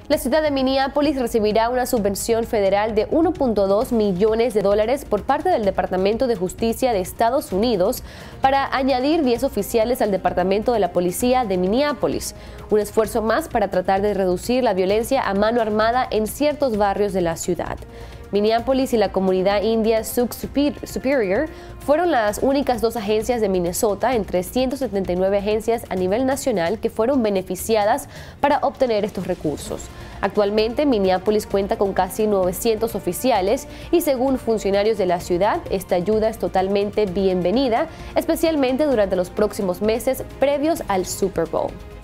La ciudad de Minneapolis recibirá una subvención federal de $1.2 millones por parte del Departamento de Justicia de Estados Unidos para añadir 10 oficiales al Departamento de la Policía de Minneapolis, un esfuerzo más para tratar de reducir la violencia a mano armada en ciertos barrios de la ciudad. Minneapolis y la comunidad india Sioux Superior fueron las únicas dos agencias de Minnesota entre 179 agencias a nivel nacional que fueron beneficiadas para obtener estos recursos. Actualmente, Minneapolis cuenta con casi 900 oficiales y según funcionarios de la ciudad, esta ayuda es totalmente bienvenida, especialmente durante los próximos meses previos al Super Bowl.